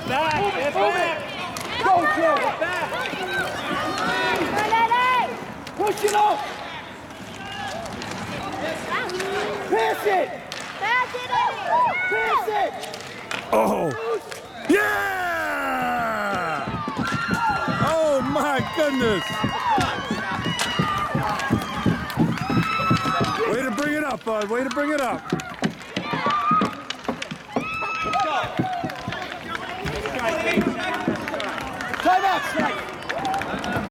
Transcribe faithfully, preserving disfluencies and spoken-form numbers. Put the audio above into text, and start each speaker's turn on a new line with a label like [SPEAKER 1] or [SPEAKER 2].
[SPEAKER 1] back. Get back.
[SPEAKER 2] Go, Joe.
[SPEAKER 1] Get back.
[SPEAKER 2] Push it off. Pass it.
[SPEAKER 3] Pass it, Eddie.
[SPEAKER 2] Pass it.
[SPEAKER 4] Oh. Yeah! Oh, my goodness. Way to bring it up, bud. Way to bring it up.
[SPEAKER 2] Time out, Snake.